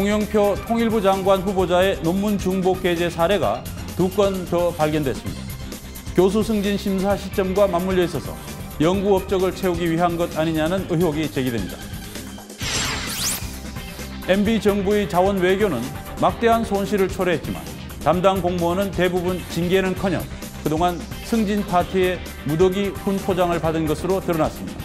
홍영표 통일부 장관 후보자의 논문 중복 게재 사례가 2건 더 발견됐습니다. 교수 승진 심사 시점과 맞물려 있어서 연구 업적을 채우기 위한 것 아니냐는 의혹이 제기됩니다. MB 정부의 자원 외교는 막대한 손실을 초래했지만 담당 공무원은 대부분 징계는커녕 그동안 승진 파티에 무더기 훈포장을 받은 것으로 드러났습니다.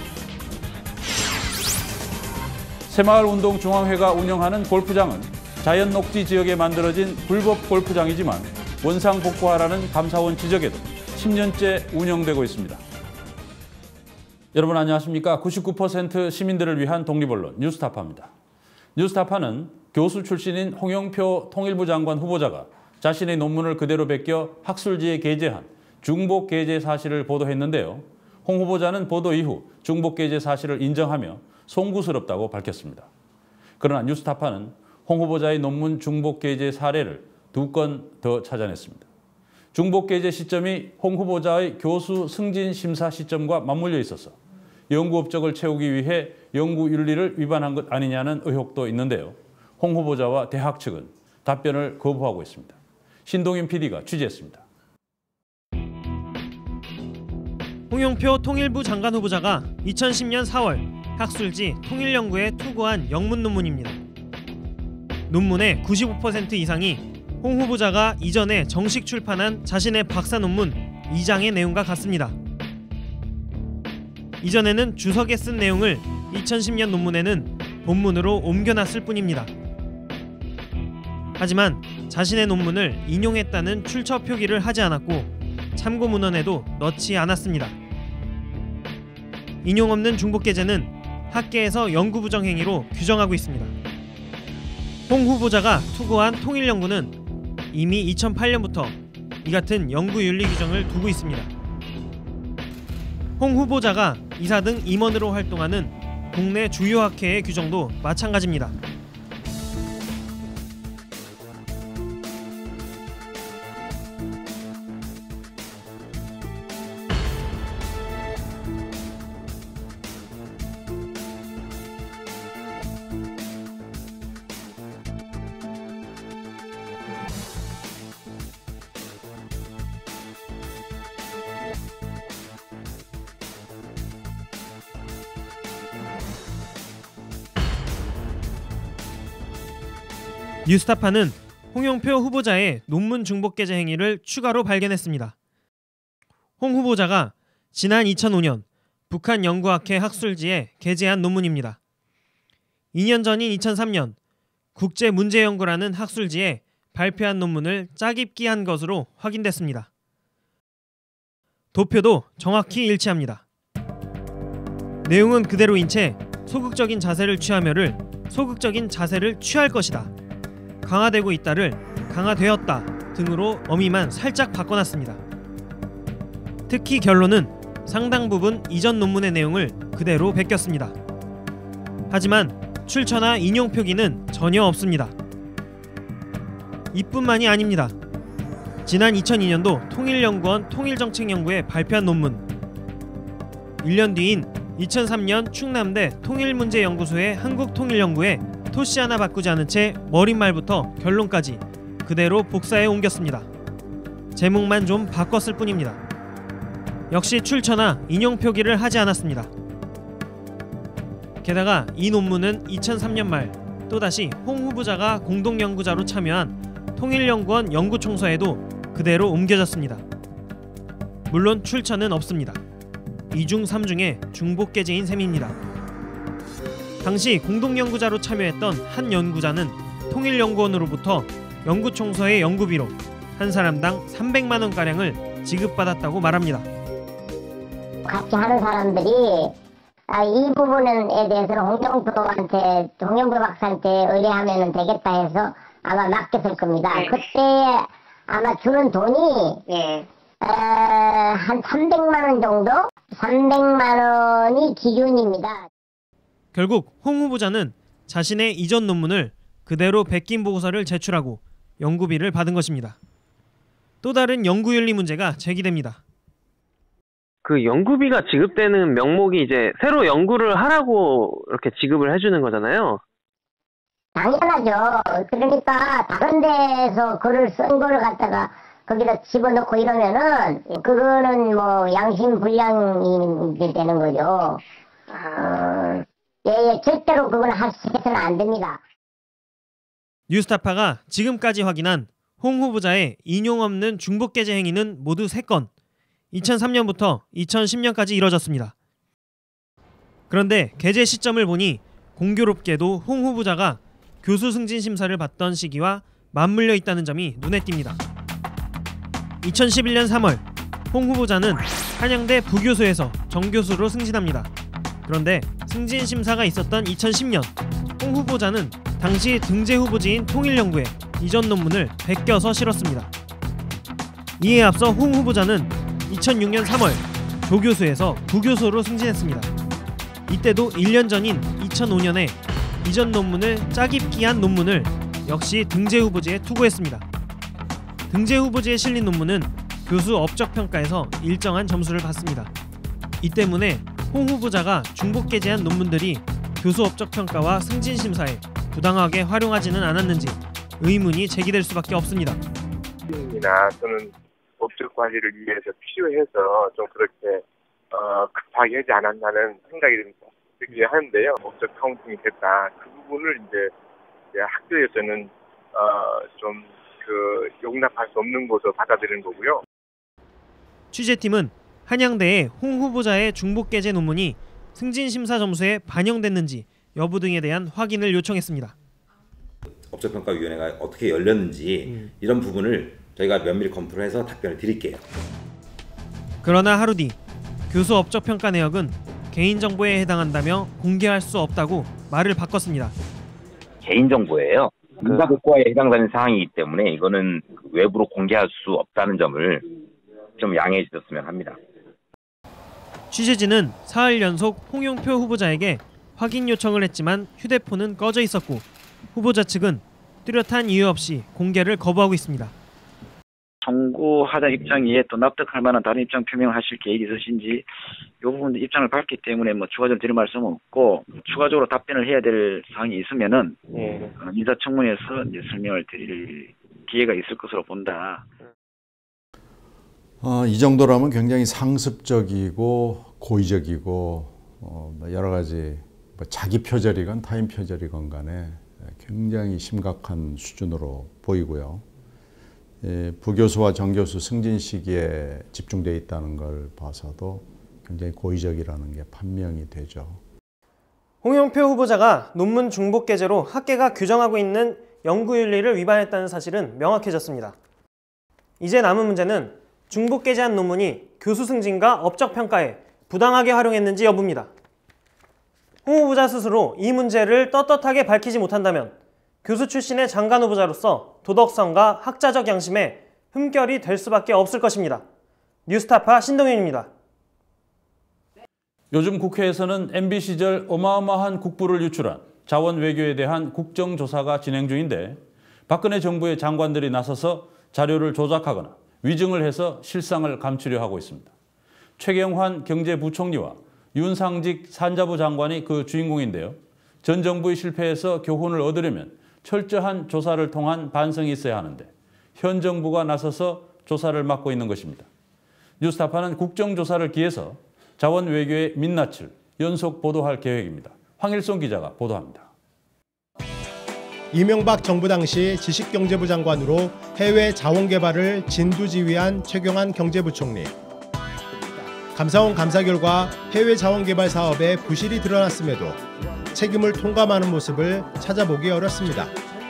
새마을운동중앙회가 운영하는 골프장은 자연녹지 지역에 만들어진 불법 골프장이지만 원상복구하라는 감사원 지적에도 10년째 운영되고 있습니다. 여러분 안녕하십니까? 99% 시민들을 위한 독립언론 뉴스타파입니다. 뉴스타파는 교수 출신인 홍영표 통일부 장관 후보자가 자신의 논문을 그대로 베껴 학술지에 게재한 중복 게재 사실을 보도했는데요. 홍 후보자는 보도 이후 중복 게재 사실을 인정하며 송구스럽다고 밝혔습니다. 그러나 뉴스타파는 홍 후보자의 논문 중복 게재 사례를 2건 더 찾아냈습니다. 중복 게재 시점이 홍 후보자의 교수 승진 심사 시점과 맞물려 있어서 연구 업적을 채우기 위해 연구 윤리를 위반한 것 아니냐는 의혹도 있는데요. 홍 후보자와 대학 측은 답변을 거부하고 있습니다. 신동인 PD가 취재했습니다. 홍영표 통일부 장관 후보자가 2010년 4월 학술지 통일연구에 투고한 영문 논문입니다. 논문의 95% 이상이 홍 후보자가 이전에 정식 출판한 자신의 박사 논문 2장의 내용과 같습니다. 이전에는 주석에 쓴 내용을 2010년 논문에는 본문으로 옮겨놨을 뿐입니다. 하지만 자신의 논문을 인용했다는 출처 표기를 하지 않았고 참고 문헌에도 넣지 않았습니다. 인용 없는 중복 게재는 학계에서 연구 부정 행위로 규정하고 있습니다. 홍 후보자가 투고한 통일연구는 이미 2008년부터 이 같은 연구 윤리 규정을 두고 있습니다. 홍 후보자가 이사 등 임원으로 활동하는 국내 주요 학회의 규정도 마찬가지입니다. 뉴스타파는 홍영표 후보자의 논문 중복 게재 행위를 추가로 발견했습니다. 홍 후보자가 지난 2005년 북한 연구학회 학술지에 게재한 논문입니다. 2년 전인 2003년 국제문제연구라는 학술지에 발표한 논문을 짜깁기 한 것으로 확인됐습니다. 도표도 정확히 일치합니다. 내용은 그대로인 채 소극적인 자세를 취하며를 소극적인 자세를 취할 것이다, 강화되고 있다를 강화되었다 등으로 어미만 살짝 바꿔놨습니다. 특히 결론은 상당 부분 이전 논문의 내용을 그대로 베꼈습니다. 하지만 출처나 인용 표기는 전혀 없습니다. 이뿐만이 아닙니다. 지난 2002년도 통일연구원 통일정책연구에 발표한 논문, 1년 뒤인 2003년 충남대 통일문제연구소의 한국통일연구에 토씨 하나 바꾸지 않은 채 머릿말부터 결론까지 그대로 복사해 옮겼습니다. 제목만 좀 바꿨을 뿐입니다. 역시 출처나 인용 표기를 하지 않았습니다. 게다가 이 논문은 2003년 말 또다시 홍 후보자가 공동연구자로 참여한 통일연구원 연구총서에도 그대로 옮겨졌습니다. 물론 출처는 없습니다. 2중 3중의 중복 게재인 셈입니다. 당시 공동연구자로 참여했던 한 연구자는 통일연구원으로부터 연구총서의 연구비로 한 사람당 300만 원가량을 지급받았다고 말합니다. 같이 하는 사람들이 이 부분에 대해서는 홍영표 박사한테 의뢰하면 되겠다 해서 아마 맡겼을 겁니다. 네. 그때 아마 주는 돈이 한 300만 원 정도? 300만 원이 기준입니다. 결국 홍 후보자는 자신의 이전 논문을 그대로 베낀 보고서를 제출하고 연구비를 받은 것입니다. 또 다른 연구윤리 문제가 제기됩니다. 그 연구비가 지급되는 명목이 이제 새로 연구를 하라고 이렇게 지급을 해주는 거잖아요. 당연하죠. 그러니까 다른 데서 글을 쓴 거를 갖다가 거기다 집어넣고 이러면은 그거는 뭐 양심 불량이 되는 거죠. 예, 절대로 그건 해서는 안 됩니다. 뉴스타파가 지금까지 확인한 홍 후보자의 인용 없는 중복게재 행위는 모두 3건, 2003년부터 2010년까지 이뤄졌습니다. 그런데 게재 시점을 보니 공교롭게도 홍 후보자가 교수 승진 심사를 받던 시기와 맞물려 있다는 점이 눈에 띕니다. 2011년 3월 홍 후보자는 한양대 부교수에서 정교수로 승진합니다. 그런데 승진 심사가 있었던 2010년 홍 후보자는 당시 등재 후보지인 통일연구에 이전 논문을 베껴서 실었습니다. 이에 앞서 홍 후보자는 2006년 3월 조교수에서 부교수로 승진했습니다. 이때도 1년 전인 2005년에 이전 논문을 짜깁기 한 논문을 역시 등재 후보지에 투고했습니다. 등재 후보지에 실린 논문은 교수 업적평가에서 일정한 점수를 받습니다. 이 때문에 홍 후보자가 중복게재한 논문들이 교수 업적평가와 승진심사에 부당하게 활용하지는 않았는지 의문이 제기될 수밖에 없습니다. 이나 또는 법적 관리를 위해서 필요해서 좀 그렇게 급하게 하지 않았나는 생각이 들게 하는데요. 법적 카운팅이 됐다. 그 부분을 이제 학교에서는 좀 용납할 수 없는 것으로 받아들이는 거고요. 취재팀은 한양대의 홍 후보자의 중복게재 논문이 승진심사 점수에 반영됐는지 여부 등에 대한 확인을 요청했습니다. 업적평가위원회가 어떻게 열렸는지 이런 부분을 저희가 면밀히 검토를 해서 답변을 드릴게요. 그러나 하루 뒤 교수 업적평가 내역은 개인정보에 해당한다며 공개할 수 없다고 말을 바꿨습니다. 개인정보예요. 인사복구에 해당되는 사항이기 때문에 이거는 외부로 공개할 수 없다는 점을 좀 양해해 주셨으면 합니다. 취재진은 사흘 연속 홍영표 후보자에게 확인 요청을 했지만 휴대폰은 꺼져 있었고 후보자 측은 뚜렷한 이유 없이 공개를 거부하고 있습니다. 청구하자 입장 이에 또 납득할 만한 다른 입장 표명을 하실 계획이 있으신지 이 부분 입장을 밝기 때문에 추가적으로 드릴 말씀은 없고 추가적으로 답변을 해야 될 사항이 있으면은 인사청문회에서 이제 설명을 드릴 기회가 있을 것으로 본다. 이 정도라면 굉장히 상습적이고 고의적이고 여러 가지 자기 표절이건 타인 표절이건 간에 굉장히 심각한 수준으로 보이고요. 부교수와 정교수 승진 시기에 집중되어 있다는 걸 봐서도 굉장히 고의적이라는 게 판명이 되죠. 홍영표 후보자가 논문 중복게재로 학계가 규정하고 있는 연구윤리를 위반했다는 사실은 명확해졌습니다. 이제 남은 문제는 중복게재한 논문이 교수 승진과 업적평가에 부당하게 활용했는지 여부입니다. 홍 후보자 스스로 이 문제를 떳떳하게 밝히지 못한다면 교수 출신의 장관 후보자로서 도덕성과 학자적 양심에 흠결이 될 수밖에 없을 것입니다. 뉴스타파 신동윤입니다. 요즘 국회에서는 MB 시절 어마어마한 국부를 유출한 자원 외교에 대한 국정조사가 진행 중인데 박근혜 정부의 장관들이 나서서 자료를 조작하거나 위증을 해서 실상을 감추려 하고 있습니다. 최경환 경제부총리와 윤상직 산자부 장관이 그 주인공인데요. 전 정부의 실패에서 교훈을 얻으려면 철저한 조사를 통한 반성이 있어야 하는데 현 정부가 나서서 조사를 맡고 있는 것입니다. 뉴스타파는 국정조사를 기해서 자원 외교의 민낯을 연속 보도할 계획입니다. 황일송 기자가 보도합니다. 이명박 정부 당시 지식경제부 장관으로 해외 자원개발을 진두지휘한 최경환 경제부총리. 감사원 감사 결과 해외 자원개발 사업에 부실이 드러났음에도 책임을 통감하는 모습을 찾아보기 어렵습니다.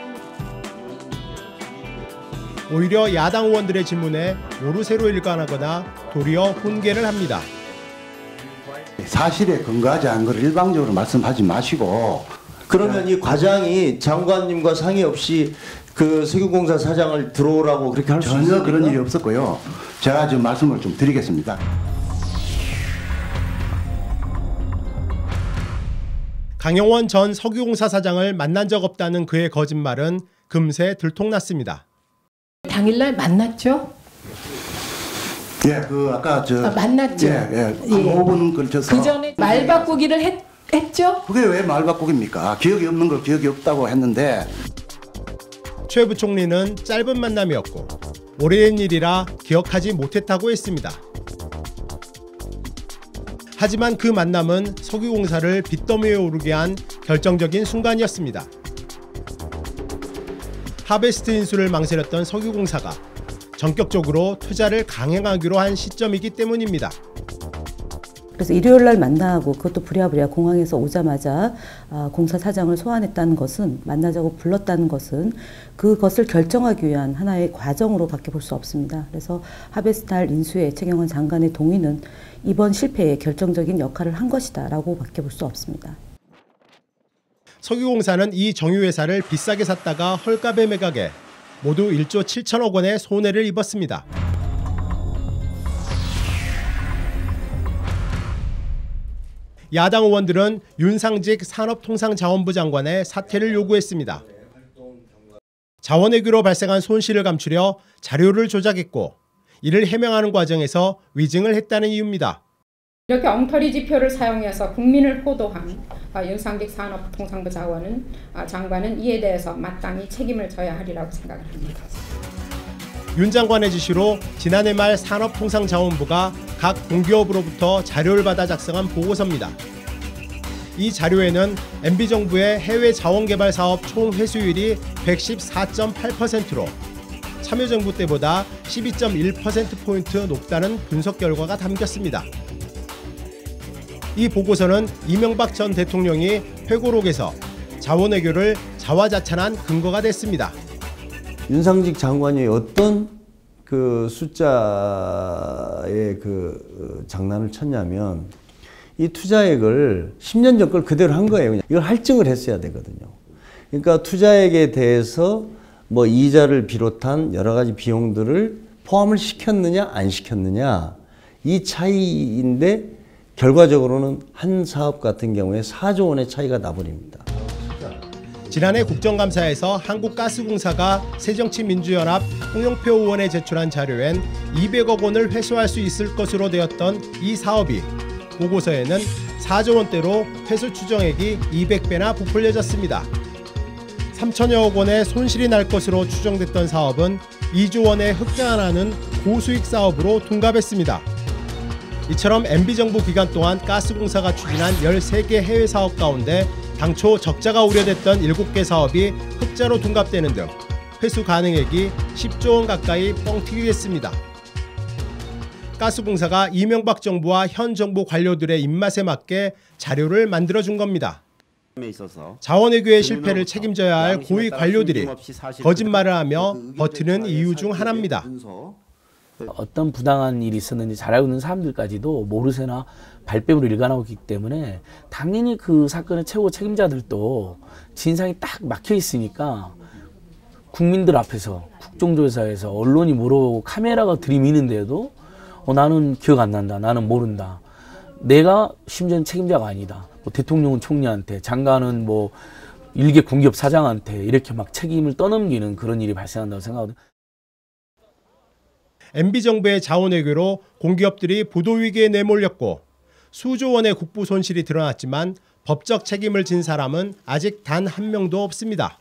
오히려 야당 의원들의 질문에 오르세로 일관하거나 도리어 훈계를 합니다. 사실에 근거하지 않은 걸 일방적으로 말씀하지 마시고. 그러면 이 과장이 장관님과 상의 없이 그 석유공사 사장을 들어오라고 그렇게 할 수 있습니까? 전혀 그런 일이 없었고요. 제가 지금 말씀을 좀 드리겠습니다. 강영원 전 석유공사 사장을 만난 적 없다는 그의 거짓말은 금세 들통났습니다. 당일날 만났죠? 예, 아까 만났죠. 한 5분 걸쳐서. 그 전에 말 바꾸기를 했죠? 그게 왜 말 바꾸기입니까? 기억이 없는 걸 기억이 없다고 했는데. 최 부총리는 짧은 만남이었고 오래된 일이라 기억하지 못했다고 했습니다. 하지만 그 만남은 석유공사를 빚더미에 오르게 한 결정적인 순간이었습니다. 하베스트 인수를 망설였던 석유공사가 전격적으로 투자를 강행하기로 한 시점이기 때문입니다. 그래서 일요일 날 만나고 그것도 부랴부랴 공항에서 오자마자 공사 사장을 소환했다는 것은, 만나자고 불렀다는 것은 그것을 결정하기 위한 하나의 과정으로 밖에 볼 수 없습니다. 그래서 하베스탈 인수에 최경환 장관의 동의는 이번 실패에 결정적인 역할을 한 것이다 라고 밖에 볼 수 없습니다. 석유공사는 이 정유회사를 비싸게 샀다가 헐값에 매각해 모두 1조 7천억 원의 손해를 입었습니다. 야당 의원들은 윤상직 산업통상자원부 장관의 사퇴를 요구했습니다. 자원외교로 발생한 손실을 감추려 자료를 조작했고 이를 해명하는 과정에서 위증을 했다는 이유입니다. 이렇게 엉터리 지표를 사용해서 국민을 호도한 윤상직 산업통상부 장관은 이에 대해서 마땅히 책임을 져야 하리라고 생각을 합니다. 윤 장관의 지시로 지난해 말 산업통상자원부가 각 공기업으로부터 자료를 받아 작성한 보고서입니다. 이 자료에는 MB정부의 해외 자원개발 사업 총 회수율이 114.8%로 참여정부 때보다 12.1%포인트 높다는 분석 결과가 담겼습니다. 이 보고서는 이명박 전 대통령이 회고록에서 자원외교를 자화자찬한 근거가 됐습니다. 윤상직 장관이 어떤 그 숫자의 장난을 쳤냐면 이 투자액을 10년 전 걸 그대로 한 거예요. 이걸 할증을 했어야 되거든요. 그러니까 투자액에 대해서 뭐 이자를 비롯한 여러 가지 비용들을 포함을 시켰느냐 안 시켰느냐 이 차이인데 결과적으로는 한 사업 같은 경우에 4조 원의 차이가 나버립니다. 지난해 국정감사에서 한국가스공사가 새정치민주연합 홍영표 의원에 제출한 자료엔 200억 원을 회수할 수 있을 것으로 되었던 이 사업이 보고서에는 4조 원대로 회수 추정액이 200배나 부풀려졌습니다. 3천여억 원의 손실이 날 것으로 추정됐던 사업은 2조 원의 흑자 나는 고수익 사업으로 둔갑했습니다. 이처럼 MB정부 기간 동안 가스공사가 추진한 13개 해외 사업 가운데 당초 적자가 우려됐던 7개 사업이 흑자로 둔갑되는 등 회수 가능액이 10조 원 가까이 뻥튀기 됐습니다. 가스공사가 이명박 정부와 현 정부 관료들의 입맛에 맞게 자료를 만들어준 겁니다. 자원외교의 실패를 책임져야 할 고위 관료들이 거짓말을 하며 버티는 이유 중 하나입니다. 어떤 부당한 일이 있었는지 잘 알고 있는 사람들까지도 모르쇠나 발뺌으로 일관하고 있기 때문에 당연히 그 사건의 최고 책임자들도 진상이 딱 막혀 있으니까 국민들 앞에서 국정조사에서 언론이 물어보고 카메라가 들이미는데도 나는 기억 안 난다, 나는 모른다, 내가 심지어는 책임자가 아니다, 뭐 대통령은 총리한테, 장관은 뭐 일개 공기업 사장한테 이렇게 막 책임을 떠넘기는 그런 일이 발생한다고 생각하거든요. MB정부의 자원외교로 공기업들이 부도위기에 내몰렸고 수조 원의 국부 손실이 드러났지만 법적 책임을 진 사람은 아직 단 한 명도 없습니다.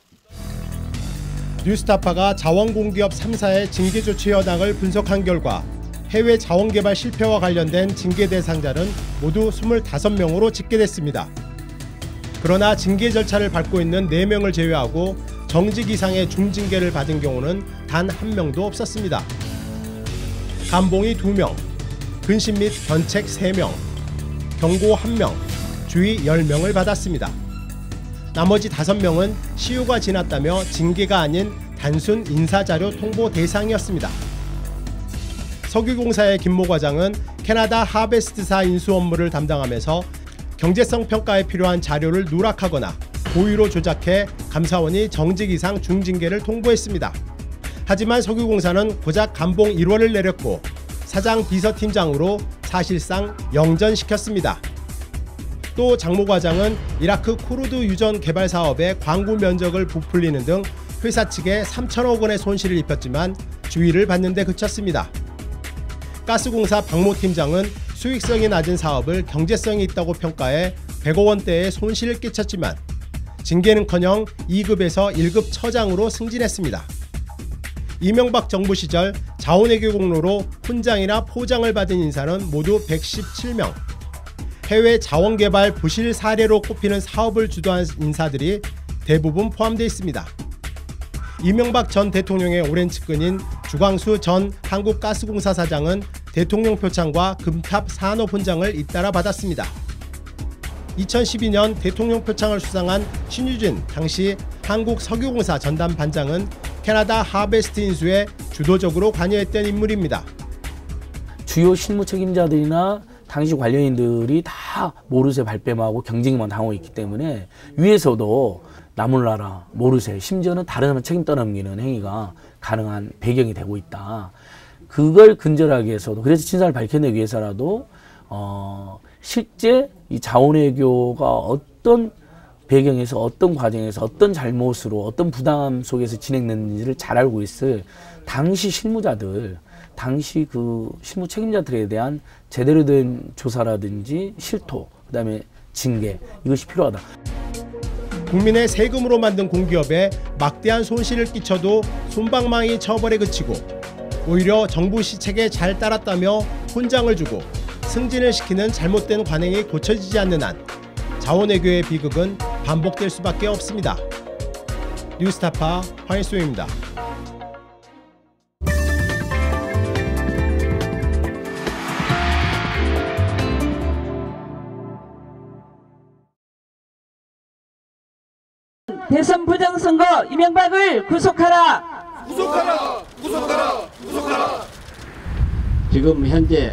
뉴스타파가 자원공기업 3사의 징계조치 여당을 분석한 결과 해외 자원개발 실패와 관련된 징계 대상자는 모두 25명으로 집계됐습니다. 그러나 징계 절차를 밟고 있는 4명을 제외하고 정직 이상의 중징계를 받은 경우는 단 한 명도 없었습니다. 감봉이 2명, 근심 및 견책 3명, 경고 1명, 주의 10명을 받았습니다. 나머지 5명은 시효가 지났다며 징계가 아닌 단순 인사자료 통보 대상이었습니다. 석유공사의 김모 과장은 캐나다 하베스트사 인수 업무를 담당하면서 경제성 평가에 필요한 자료를 누락하거나 고의로 조작해 감사원이 정직 이상 중징계를 통보했습니다. 하지만 석유공사는 고작 감봉 1월을 내렸고 사장 비서팀장으로 사실상 영전시켰습니다. 또 장모 과장은 이라크 쿠르드 유전 개발 사업의 광구 면적을 부풀리는 등 회사 측에 3천억 원의 손실을 입혔지만 주의를 받는 데 그쳤습니다. 가스공사 박모 팀장은 수익성이 낮은 사업을 경제성이 있다고 평가해 100억 원대의 손실을 끼쳤지만 징계는커녕 2급에서 1급 처장으로 승진했습니다. 이명박 정부 시절 자원외교 공로로 훈장이나 포장을 받은 인사는 모두 117명. 해외 자원개발 부실 사례로 꼽히는 사업을 주도한 인사들이 대부분 포함되어 있습니다. 이명박 전 대통령의 오랜 측근인 주광수 전 한국가스공사 사장은 대통령 표창과 금탑 산업훈장을 잇따라 받았습니다. 2012년 대통령 표창을 수상한 신유진 당시 한국석유공사 전담 반장은 캐나다 하베스트 인수에 주도적으로 관여했던 인물입니다. 주요 실무 책임자들이나 당시 관련인들이 다 모르쇠 발뺌하고 경쟁만 당하고 있기 때문에 위에서도 나몰라라, 모르쇠, 심지어는 다른 사람 책임 떠넘기는 행위가 가능한 배경이 되고 있다. 그걸 근절하기 위해서도, 그래서 진상을 밝혀내기 위해서라도 실제 이 자원외교가 어떤 배경에서, 어떤 과정에서, 어떤 잘못으로, 어떤 부당함 속에서 진행됐는지를 잘 알고 있을 당시 실무자들, 당시 그 실무 책임자들에 대한 제대로 된 조사라든지 실토, 그다음에 징계, 이것이 필요하다. 국민의 세금으로 만든 공기업에 막대한 손실을 끼쳐도 솜방망이 처벌에 그치고 오히려 정부 시책에 잘 따랐다며 훈장을 주고 승진을 시키는 잘못된 관행이 고쳐지지 않는 한 자원외교의 비극은 반복될 수밖에 없습니다. 뉴스타파 황일수입니다. 대선 부정선거 이명박을 구속하라! 구속하라! 구속하라! 구속하라! 지금 현재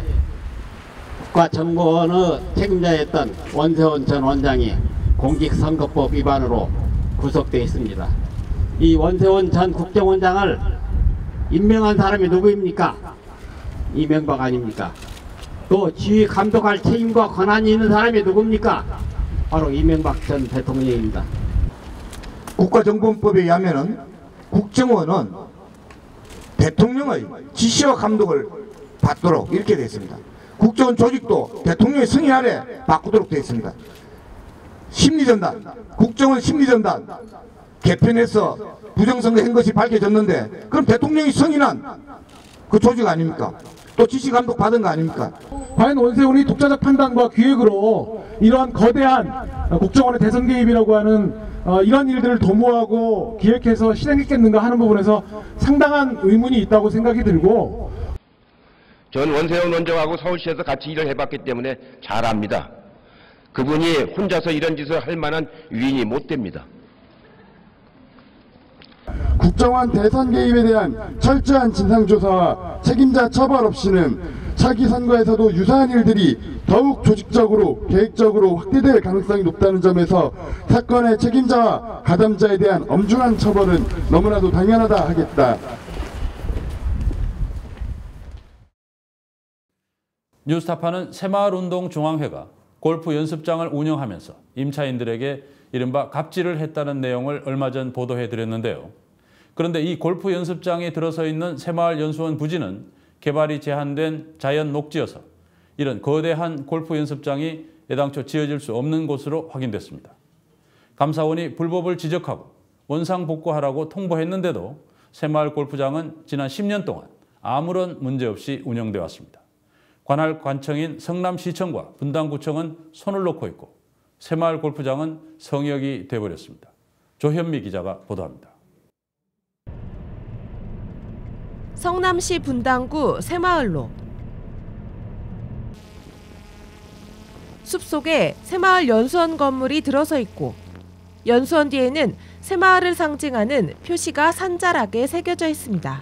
국가정보원의 책임자였던 원세훈 전 원장이 공직선거법 위반으로 구속되어 있습니다. 이 원세훈 전 국정원장을 임명한 사람이 누구입니까? 이명박 아닙니까? 또 지휘 감독할 책임과 권한이 있는 사람이 누굽니까? 바로 이명박 전 대통령입니다. 국가정보원법에 의하면 국정원은 대통령의 지시와 감독을 받도록 이렇게 되어 있습니다. 국정원 조직도 대통령의 승인 아래 바꾸도록 되어 있습니다. 심리전단, 국정원 심리전단 개편해서 부정선거 한 것이 밝혀졌는데 그럼 대통령이 승인한 그 조직 아닙니까? 또 지시 감독 받은 거 아닙니까? 과연 원세훈이 독자적 판단과 기획으로 이러한 거대한 국정원의 대선 개입이라고 하는 이런 일들을 도모하고 기획해서 실행했겠는가 하는 부분에서 상당한 의문이 있다고 생각이 들고, 전 원세훈 원장하고 서울시에서 같이 일을 해봤기 때문에 잘 압니다. 그분이 혼자서 이런 짓을 할 만한 위인이 못 됩니다. 국정원 대선 개입에 대한 철저한 진상조사와 책임자 처벌 없이는 차기 선거에서도 유사한 일들이 더욱 조직적으로 계획적으로 확대될 가능성이 높다는 점에서 사건의 책임자와 가담자에 대한 엄중한 처벌은 너무나도 당연하다 하겠다. 뉴스타파는 새마을운동중앙회가 골프 연습장을 운영하면서 임차인들에게 이른바 갑질을 했다는 내용을 얼마 전 보도해드렸는데요. 그런데 이 골프 연습장에 들어서 있는 새마을연수원 부지는 개발이 제한된 자연 녹지여서 이런 거대한 골프 연습장이 애당초 지어질 수 없는 곳으로 확인됐습니다. 감사원이 불법을 지적하고 원상복구하라고 통보했는데도 새마을 골프장은 지난 10년 동안 아무런 문제 없이 운영돼 왔습니다. 관할 관청인 성남시청과 분당구청은 손을 놓고 있고 새마을 골프장은 성역이 돼버렸습니다. 조현미 기자가 보도합니다. 성남시 분당구 새마을로 숲속에 새마을 연수원 건물이 들어서 있고 연수원 뒤에는 새마을을 상징하는 표시가 산자락에 새겨져 있습니다.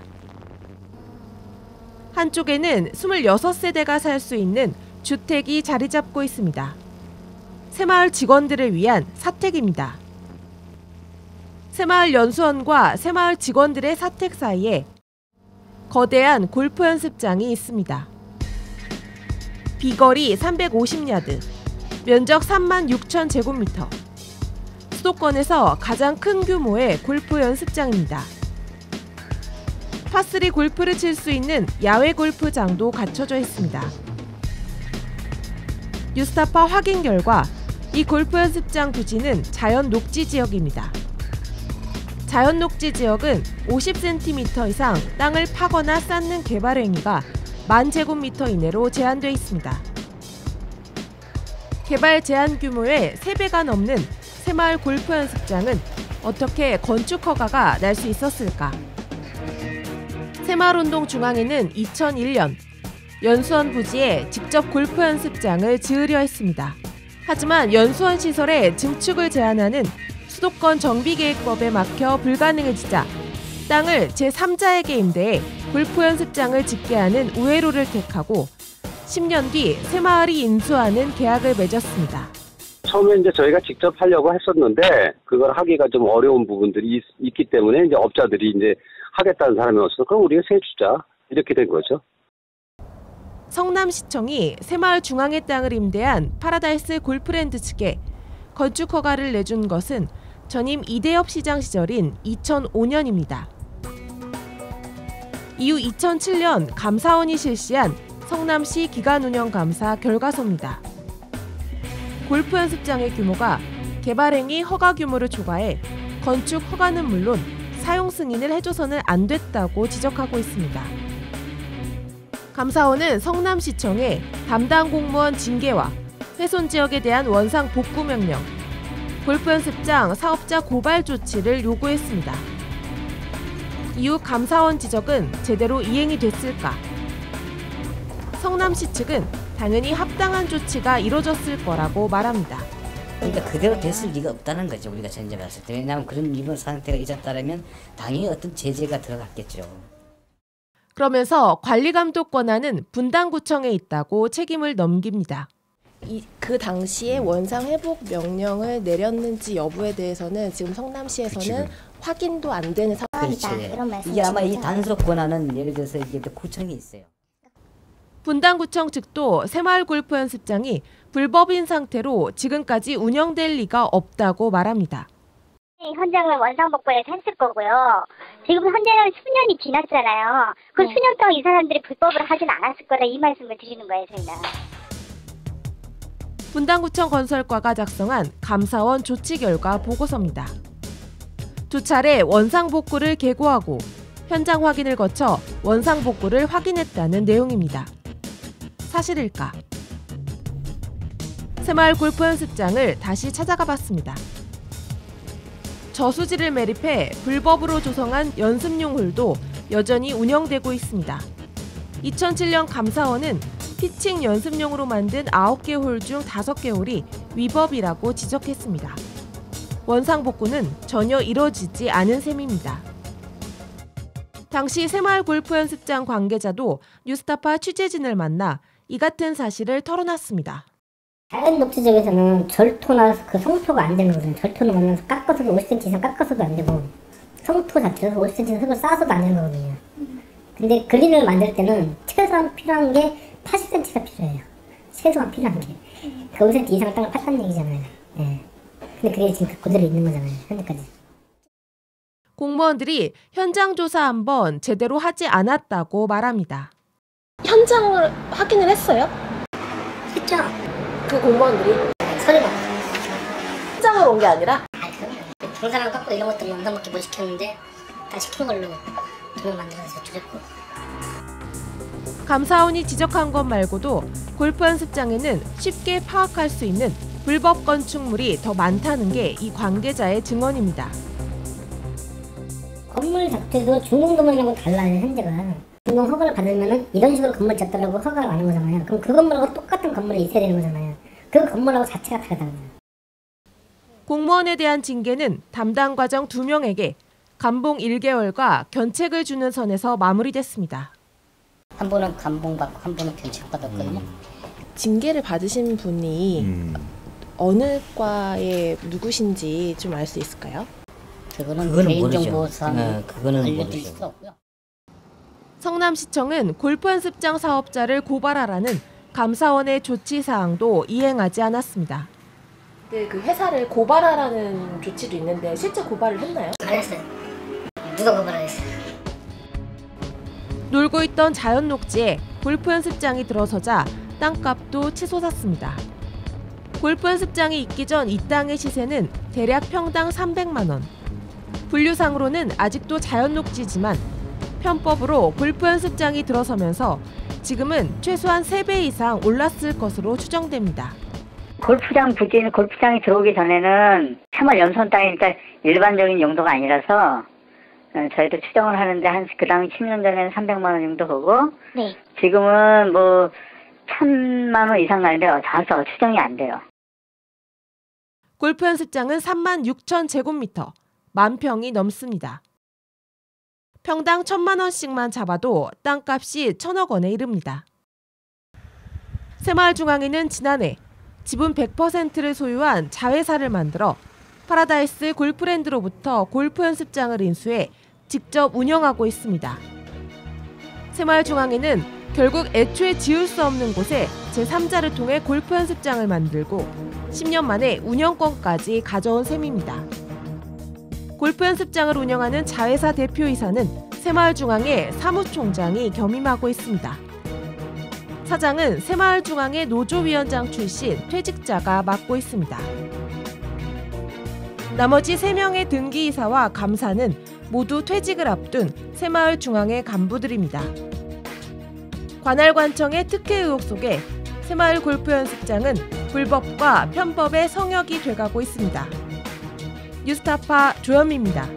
한쪽에는 26세대가 살 수 있는 주택이 자리 잡고 있습니다. 새마을 직원들을 위한 사택입니다. 새마을 연수원과 새마을 직원들의 사택 사이에 거대한 골프 연습장이 있습니다. 비거리 350야드, 면적 36,000제곱미터. 수도권에서 가장 큰 규모의 골프 연습장입니다. 파3 골프를 칠 수 있는 야외 골프장도 갖춰져 있습니다. 뉴스타파 확인 결과 이 골프 연습장 부지는 자연 녹지 지역입니다. 자연 녹지 지역은 50cm 이상 땅을 파거나 쌓는 개발 행위가 10,000제곱미터 이내로 제한돼 있습니다. 개발 제한 규모의 3배가 넘는 새마을 골프 연습장은 어떻게 건축 허가가 날 수 있었을까? 새마을운동 중앙회는 2001년 연수원 부지에 직접 골프 연습장을 지으려 했습니다. 하지만 연수원 시설의 증축을 제한하는 수도권 정비계획법에 막혀 불가능해지자 땅을 제3자에게 임대해 골프 연습장을 짓게 하는 우회로를 택하고 10년 뒤 새마을이 인수하는 계약을 맺었습니다. 처음에 이제 저희가 직접 하려고 했었는데 그걸 하기가 좀 어려운 부분들이 있기 때문에 이제 업자들이 이제 하겠다는 사람이 없어서 그럼 우리가 세 주자 이렇게 된 거죠. 성남시청이 새마을 중앙회 땅을 임대한 파라다이스 골프랜드 측에 건축 허가를 내준 것은 전임 이대엽 시장 시절인 2005년입니다. 이후 2007년 감사원이 실시한 성남시 기간운영감사 결과서입니다. 골프 연습장의 규모가 개발행위 허가 규모를 초과해 건축 허가는 물론 사용 승인을 해줘서는 안 됐다고 지적하고 있습니다. 감사원은 성남시청에 담당 공무원 징계와 훼손 지역에 대한 원상 복구 명령, 골프 연습장 사업자 고발 조치를 요구했습니다. 이후 감사원 지적은 제대로 이행이 됐을까? 성남시 측은 당연히 합당한 조치가 이뤄졌을 거라고 말합니다. 그러니까 그대로 됐을 리가 없다는 거죠. 우리가 전제 봤을 때. 왜냐하면 그런 이번 상태가 있었다면 당연히 어떤 제재가 들어갔겠죠. 그러면서 관리감독 권한은 분당구청에 있다고 책임을 넘깁니다. 그 당시에 원상 회복 명령을 내렸는지 여부에 대해서는 지금 성남시에서는 확인도 안 되는 상황이다. 이게 아마 이 단속 권한은 예를 들어서 이게 구청에 있어요. 분당구청 측도 새마을 골프 연습장이 불법인 상태로 지금까지 운영될 리가 없다고 말합니다. 현장을 원상복구해서 했을 거고요. 지금 현재는 수년이 지났잖아요. 그 수년 동안 이 사람들이 불법을 하진 않았을 거다 이 말씀을 드리는 거예요, 저희는. 분당구청 건설과가 작성한 감사원 조치 결과 보고서입니다. 두 차례 원상복구를 계고하고 현장 확인을 거쳐 원상복구를 확인했다는 내용입니다. 사실일까? 새마을 골프 연습장을 다시 찾아가 봤습니다. 저수지를 매립해 불법으로 조성한 연습용 홀도 여전히 운영되고 있습니다. 2007년 감사원은 피칭 연습용으로 만든 9개 홀 중 5개 홀이 위법이라고 지적했습니다. 원상복구는 전혀 이뤄지지 않은 셈입니다. 당시 새마을 골프 연습장 관계자도 뉴스타파 취재진을 만나 이 같은 사실을 털어놨습니다. 다른 녹지 지역에서는 절토나 그 성토가 안 되는 거거든요. 절토는 뭐냐면 깎아서도 50cm 이상 깎아서도 안 되고 성토 자체에서 50cm 흙을 쌓아서도 안 되는 거거든요. 근데 그린을 만들 때는 최소한 필요한 게 80cm가 필요해요. 최소한 필요한 게. 그 5cm 이상 땅을 팠다는 얘기잖아요. 예. 근데 그게 지금 그대로 있는 거잖아요. 현재까지. 공무원들이 현장 조사 한번 제대로 하지 않았다고 말합니다. 현장을 확인을 했어요? 했죠. 그 공무원들이? 서류가. 현장을 온 게 아니라? 동사랑 깎고 이런 것들 원상복구 못 시켰는데 다 시킨 걸로 도면 만들어서 주셨고. 감사원이 지적한 것 말고도 골프 연습장에는 쉽게 파악할 수 있는 불법 건축물이 더 많다는 게 이 관계자의 증언입니다. 건물 자체도 중공도면하고 달라요, 현재가. 중공 허가를 받으면은 이런 식으로 건물 짓다라고 허가를 받는 거잖아요. 그럼 그 건물하고 똑같은 건물이 있어야 되는 거잖아요. 그 건물하고 자체가 다르다고요. 공무원에 대한 징계는 담당 과정 2명에게 감봉 1개월과 견책을 주는 선에서 마무리됐습니다. 한 분은 감봉받고 한 분은 견책받았거든요. 징계를 받으신 분이 어느 과의 누구신지 좀 알 수 있을까요? 그거는 개인정보상 알려드릴 수가 없고요. 성남시청은 골프 연습장 사업자를 고발하라는 감사원의 조치 사항도 이행하지 않았습니다. 네, 그 회사를 고발하라는 조치도 있는데 실제 고발을 했나요? 안 했어요. 누가 고발을 했어요? 놀고 있던 자연 녹지에 골프 연습장이 들어서자 땅값도 치솟았습니다. 골프 연습장이 있기 전 이 땅의 시세는 대략 평당 300만 원. 분류상으로는 아직도 자연녹지지만 편법으로 골프 연습장이 들어서면서 지금은 최소한 3배 이상 올랐을 것으로 추정됩니다. 골프장 부지는 골프장이 들어오기 전에는 참말 연수원 땅이니까 일반적인 용도가 아니라서 저희도 추정을 하는데 그 당시 10년 전에는 300만 원 정도 보고 네. 지금은 뭐 1000만 원 이상 나는데 자서 추정이 안 돼요. 골프 연습장은 3만 6천 제곱미터, 10,000평이 넘습니다. 평당 1,000만 원씩만 잡아도 땅값이 1,000억 원에 이릅니다. 새마을 중앙에는 지난해 지분 100%를 소유한 자회사를 만들어 파라다이스 골프랜드로부터 골프 연습장을 인수해 직접 운영하고 있습니다. 새마을 중앙에는 결국 애초에 지을 수 없는 곳에 제3자를 통해 골프 연습장을 만들고 10년 만에 운영권까지 가져온 셈입니다. 골프 연습장을 운영하는 자회사 대표이사는 새마을 중앙의 사무총장이 겸임하고 있습니다. 사장은 새마을 중앙의 노조위원장 출신 퇴직자가 맡고 있습니다. 나머지 3명의 등기이사와 감사는 모두 퇴직을 앞둔 새마을 중앙의 간부들입니다. 관할관청의 특혜 의혹 속에 새마을 골프 연습장은 불법과 편법의 성역이 돼가고 있습니다. 뉴스타파 조현미입니다.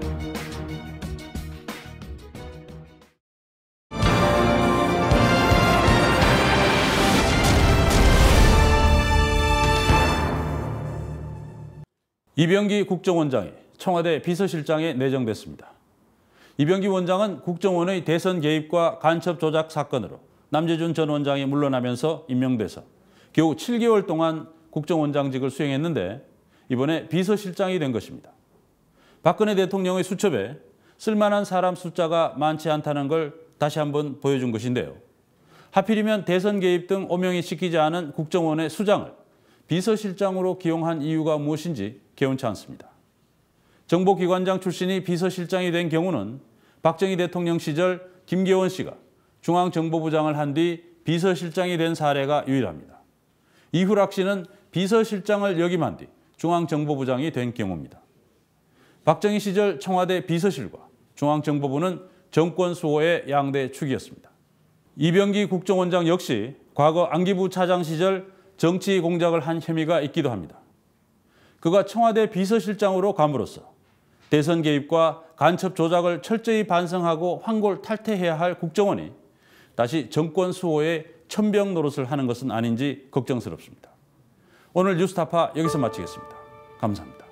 이병기 국정원장이 청와대 비서실장에 내정됐습니다. 이병기 원장은 국정원의 대선 개입과 간첩 조작 사건으로 남재준 전 원장이 물러나면서 임명돼서 겨우 7개월 동안 국정원장직을 수행했는데 이번에 비서실장이 된 것입니다. 박근혜 대통령의 수첩에 쓸만한 사람 숫자가 많지 않다는 걸 다시 한번 보여준 것인데요. 하필이면 대선 개입 등 오명이 시키지 않은 국정원의 수장을 비서실장으로 기용한 이유가 무엇인지 개운치 않습니다. 정보기관장 출신이 비서실장이 된 경우는 박정희 대통령 시절 김계원 씨가 중앙정보부장을 한 뒤 비서실장이 된 사례가 유일합니다. 이후락 씨는 비서실장을 역임한 뒤 중앙정보부장이 된 경우입니다. 박정희 시절 청와대 비서실과 중앙정보부는 정권 수호의 양대 축이었습니다. 이병기 국정원장 역시 과거 안기부 차장 시절 정치 공작을 한 혐의가 있기도 합니다. 그가 청와대 비서실장으로 감으로써 대선 개입과 간첩 조작을 철저히 반성하고 황골 탈퇴해야 할 국정원이 다시 정권 수호의 천병 노릇을 하는 것은 아닌지 걱정스럽습니다. 오늘 뉴스타파 여기서 마치겠습니다. 감사합니다.